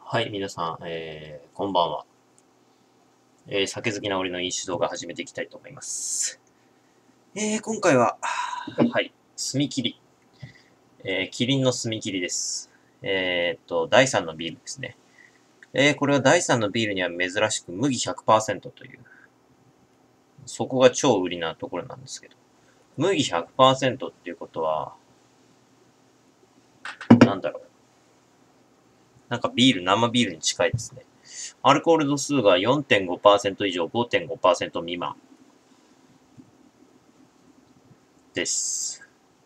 はい、皆さん、こんばんは。酒好きな俺の飲酒動画始めていきたいと思います。今回は、はい、炭切り。キリンの炭切りです。第3のビールですね。これは第3のビールには珍しく麦100%という、そこが超売りなところなんですけど、麦100%っていうことは、なんだろう。なんか生ビールに近いですね。アルコール度数が 4.5% 以上 5.5% 未満です。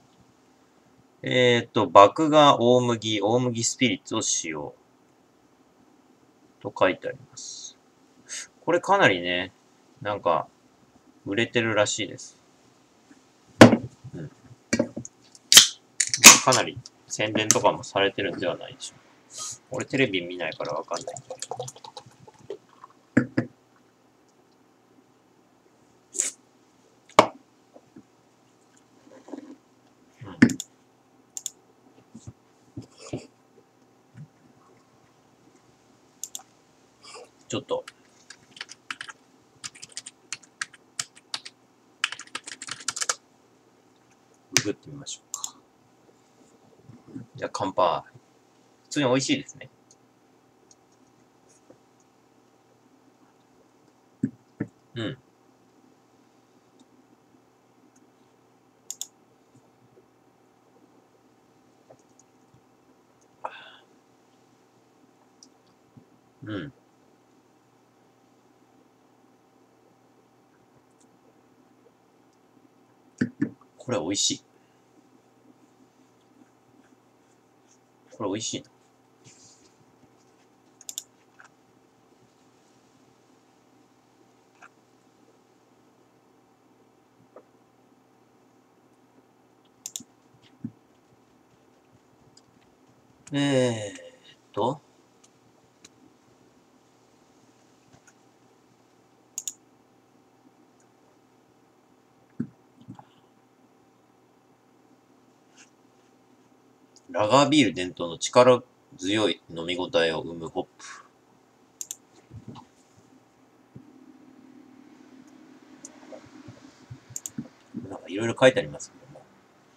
麦芽大麦スピリッツを使用と書いてあります。これかなりね、なんか、売れてるらしいです。うん。かなり宣伝とかもされてるんではないでしょうか。俺テレビ見ないからわかんない。うん。ちょっと、ググってみましょうか。じゃあ乾杯。普通に美味しいですね。うん。うん。これ美味しい。これ美味しいな。えーっと、ラガービール伝統の力強い飲み応えを生むホップ。なんかいろいろ書いてありますけども。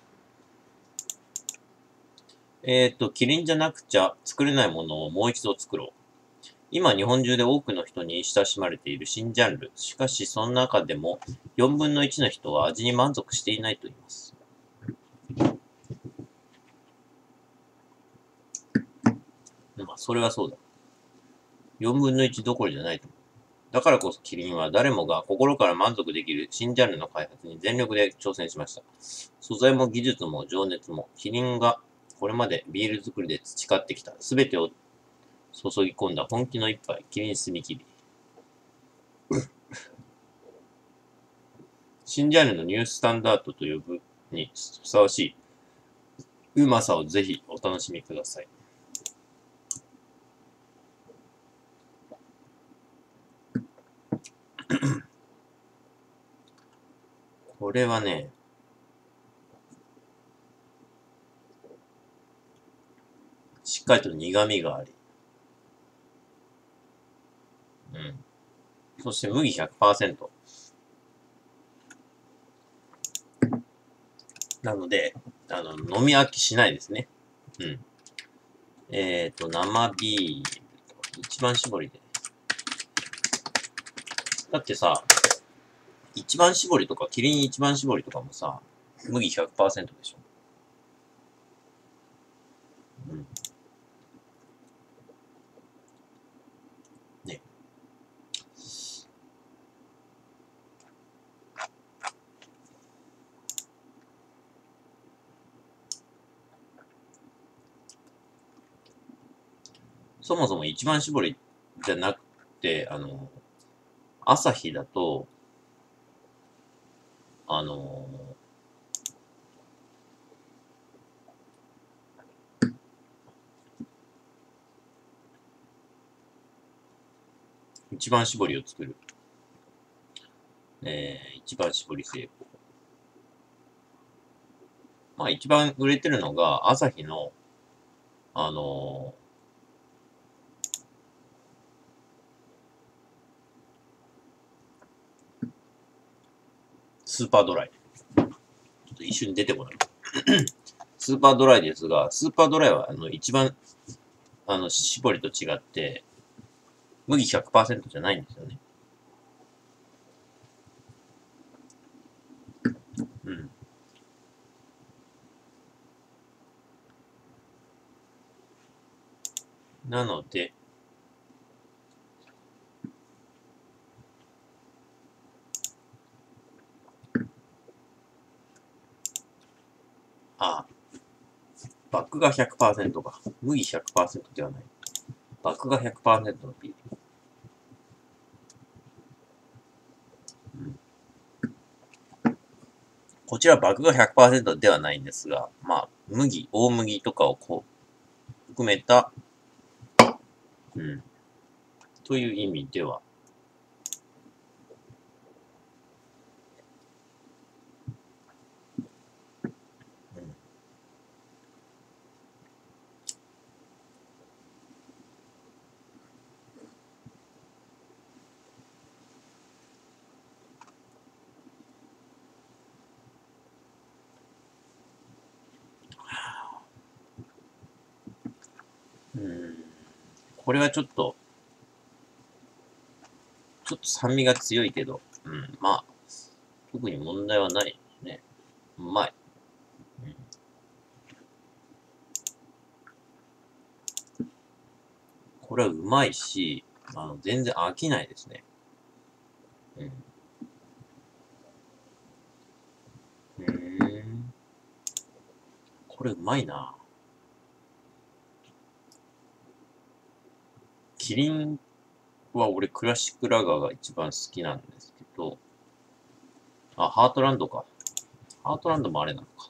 キリンじゃなくちゃ作れないものをもう一度作ろう。今日本中で多くの人に親しまれている新ジャンル。しかしその中でも4分の1の人は味に満足していないと言います。まあ、それはそうだ。4分の1どころじゃないと思う。だからこそキリンは誰もが心から満足できる新ジャンルの開発に全力で挑戦しました。素材も技術も情熱も、キリンがこれまでビール作りで培ってきた全てを注ぎ込んだ本気の一杯、キリン炭切り。新ジャンルのニュースタンダードと呼ぶにふさわしいうまさをぜひお楽しみください。これはね、しっかりと苦味があり、うん。そして麦100%。なので、飲み飽きしないですね。うん。生ビール。一番搾りで。だってさ、一番搾りとか、キリン一番搾りとかもさ、麦100%でしょ。うん。ね。そもそも一番搾りじゃなくて、朝日だと、あの、一番搾りを作る。一番搾り成功。まあ一番売れてるのが、朝日の、あのスーパードライ。ちょっと一瞬出てこない。スーパードライですが、スーパードライは、一番、絞りと違って、麦 100% じゃないんですよね。うん。なので、あ、バックが 100% か。麦 100% ではない。バックが 100% のビール。こちらバックが 100% ではないんですが、まあ、大麦とかを含めた、うん、という意味では、これはちょっと酸味が強いけど、まあ、特に問題はないですね。うまい。これはうまいし、全然飽きないですね。これうまいな。キリンは俺クラシックラガーが一番好きなんですけど、あ、ハートランドか。ハートランドもあれなのか。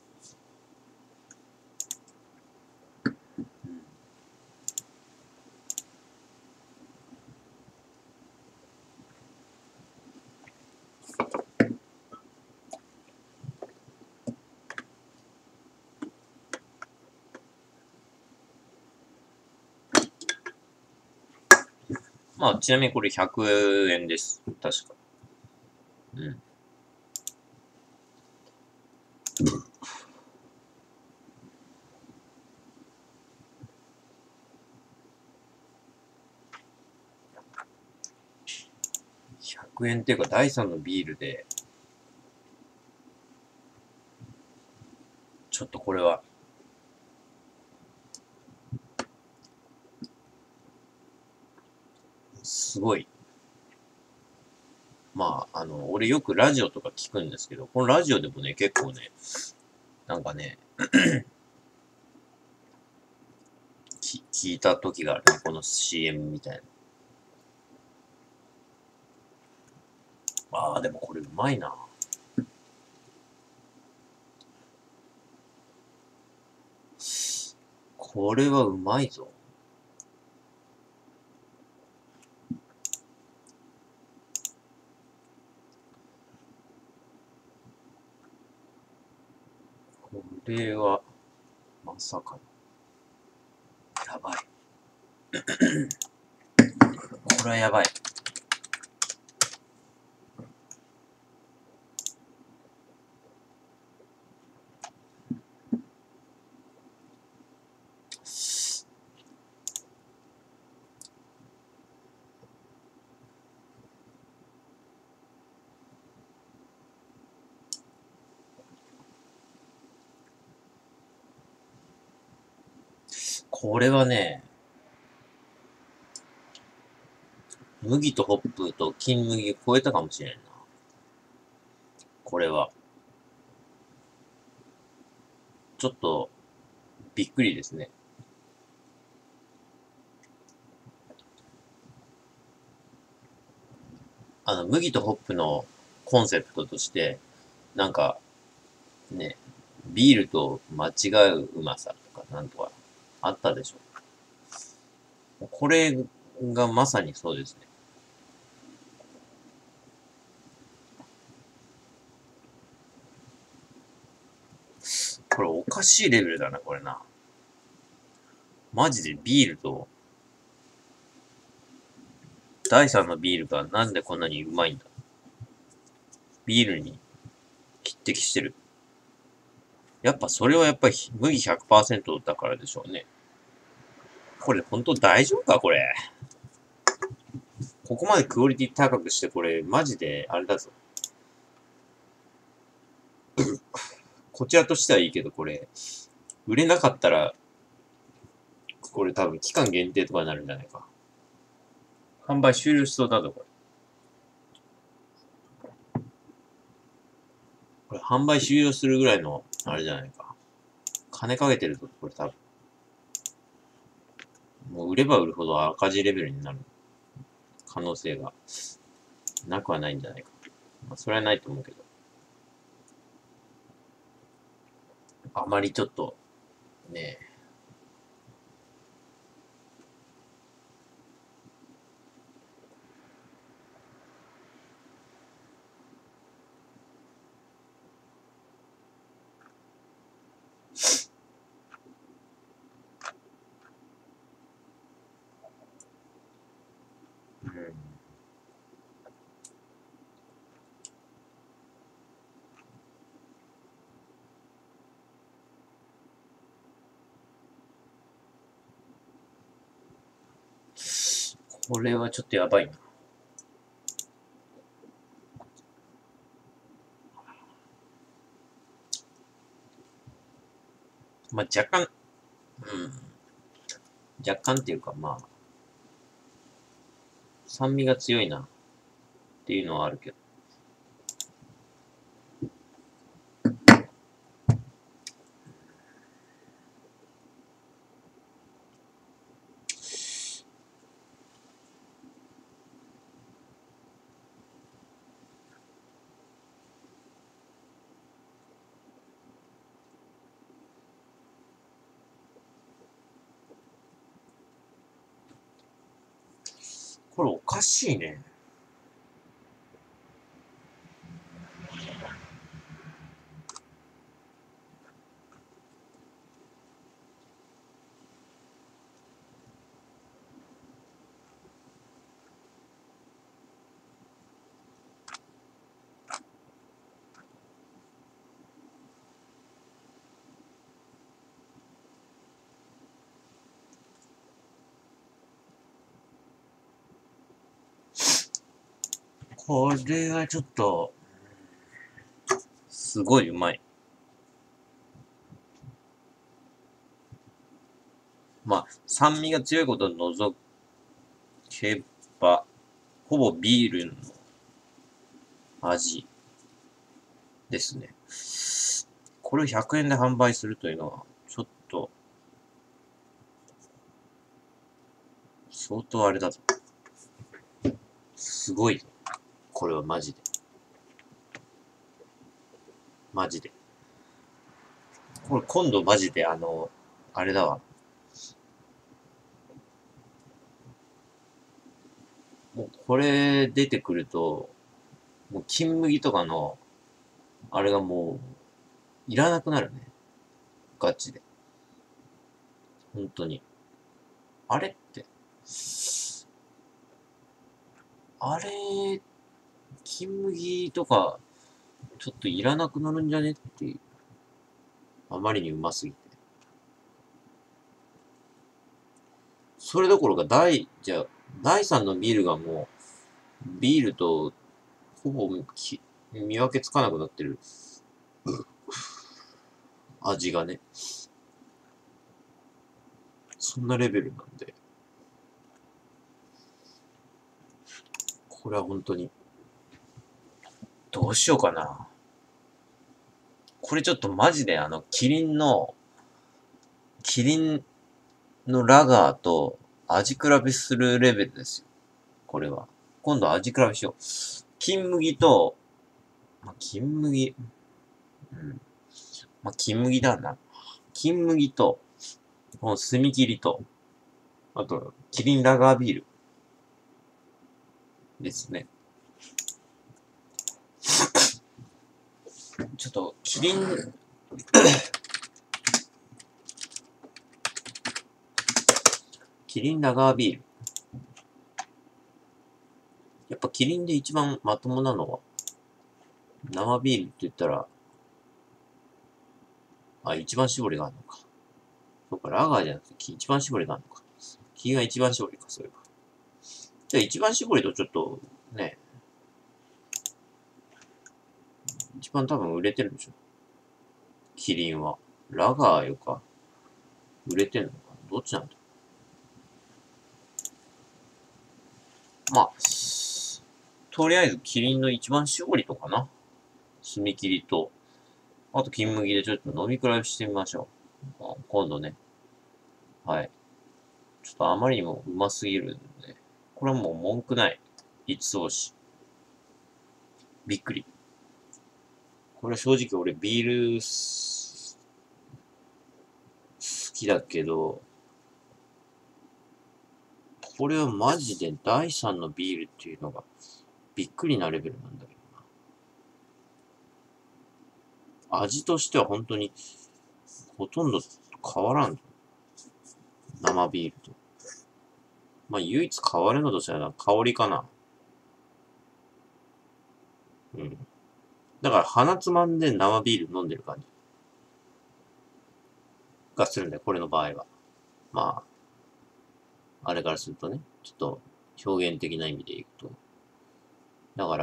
まあ、ちなみにこれ100円です。確か。100円っていうか、第3のビールで、ちょっとこれは、すごい。まあ、俺よくラジオとか聞くんですけど、このラジオでもね、結構ね、なんかね、聞いた時があるね、この CM みたいな。ああ、でもこれうまいな。これはうまいぞ。これは、まさかの。やばい。これはやばい。これはね、麦とホップと金麦を超えたかもしれんな。これは。ちょっと、びっくりですね。麦とホップのコンセプトとして、なんか、ね、ビールと間違ううまさとか、なんとか、あったでしょ。これがまさにそうですね。これおかしいレベルだな、これな。マジでビールと、第3のビールがなんでこんなにうまいんだ。ビールに適してる。やっぱそれはやっぱり麦100% だからでしょうね。これ本当大丈夫かこれ。ここまでクオリティ高くしてこれマジであれだぞ。こちらとしてはいいけどこれ、売れなかったら、これ多分期間限定とかになるんじゃないか。販売終了しそうだぞこれ。これ販売終了するぐらいの、あれじゃないか。金かけてると、これ多分。もう売れば売るほど赤字レベルになる可能性がなくはないんじゃないか。まあ、それはないと思うけど。あまりちょっと、ねえ。うん。これはちょっとやばいな。まあ、若干、うん。若干っていうか、まあ、酸味が強いなっていうのはあるけど。これおかしいね。これはちょっと、すごいうまい。まあ、酸味が強いことを除けば、ほぼビールの味ですね。これを100円で販売するというのは、ちょっと、相当あれだぞ。すごい。これはマジで。マジで。これ今度マジであれだわ。もうこれ出てくると、もう金麦とかの、あれがもう、いらなくなるね。ガチで。本当に。あれって、あれ、金麦とか、ちょっといらなくなるんじゃねっていう。あまりにうますぎて。それどころか、じゃあ、第3のビールがもう、ビールと、ほぼ見分けつかなくなってる味がね。そんなレベルなんで。これは本当に、どうしようかな。これちょっとマジでキリンのラガーと味比べするレベルですよ。これは。今度味比べしよう。金麦と、まあ、金麦、うん。まあ、金麦だな。金麦と、この炭切りと、あと、キリンラガービールですね。ちょっと、キリンラガービール。やっぱキリンで一番まともなのは、生ビールって言ったら、 あ、一番搾りがあるのか。そうか、ラガーじゃなくて、一番搾りがあるのか。木が一番搾りか、そういえば。じゃあ一番搾りとちょっと、ね、一番多分売れてるんでしょ。キリンは。ラガーよか。売れてんのか。どっちなんだ。まあ、とりあえずキリンの一番搾りとかな。炭切りと、あと金麦でちょっと飲み比べしてみましょう。まあ、今度ね。はい。ちょっとあまりにもうますぎるんで。これはもう文句ない。一押し。びっくり。これは正直俺ビール好きだけど、これはマジで第3のビールっていうのがびっくりなレベルなんだけどな。味としては本当にほとんど変わらん。生ビールと。まあ唯一変わるのとしたら香りかな。うん。だから鼻つまんで生ビール飲んでる感じがするんだよ、これの場合は。まあ、あれからするとね、ちょっと表現的な意味で言うと。だから、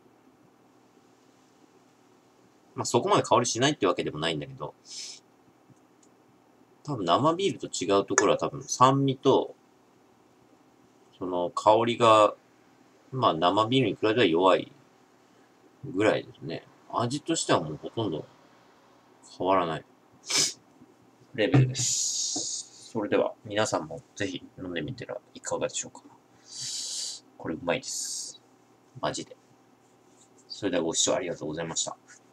まあそこまで香りしないってわけでもないんだけど、多分生ビールと違うところは多分酸味と、その香りが、まあ生ビールに比べたら弱いぐらいですね。味としてはもうほとんど変わらないレベルです。それでは皆さんもぜひ飲んでみてはいかがでしょうか。これうまいです。マジで。それではご視聴ありがとうございました。